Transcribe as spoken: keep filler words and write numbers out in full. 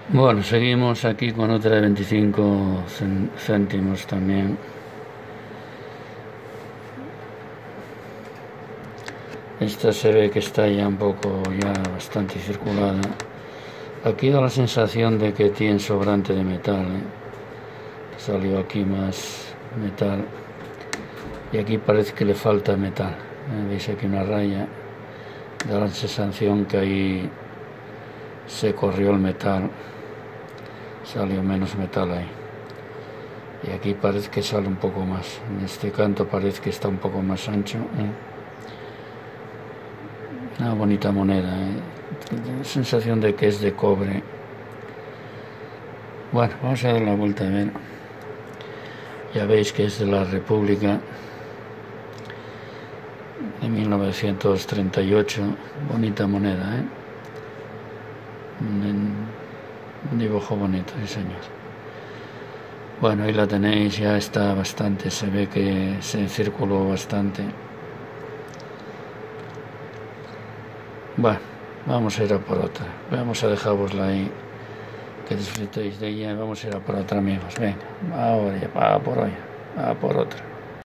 Bueno, seguimos aquí con otra de veinticinco céntimos también. Esta se ve que está ya un poco, ya bastante circulada. Aquí da la sensación de que tiene sobrante de metal, ¿eh? Salió aquí más metal y aquí parece que le falta metal, ¿eh? Veis aquí una raya, da la sensación que ahí se corrió el metal, salió menos metal ahí, y aquí parece que sale un poco más. En este canto parece que está un poco más ancho, ¿eh? Una bonita moneda, ¿eh? Sensación de que es de cobre. Bueno, vamos a dar la vuelta a ver. Ya veis que es de la República de mil novecientos treinta y ocho. Bonita moneda, ¿eh? Un dibujo bonito, sí señor. Bueno, ahí la tenéis, ya está bastante, se ve que se circuló bastante. Bueno, vamos a ir a por otra. Vamos a dejarosla ahí, que disfrutéis de ella. Vamos a ir a por otra, amigos. Venga, ahora ya, va por hoy, va por otra.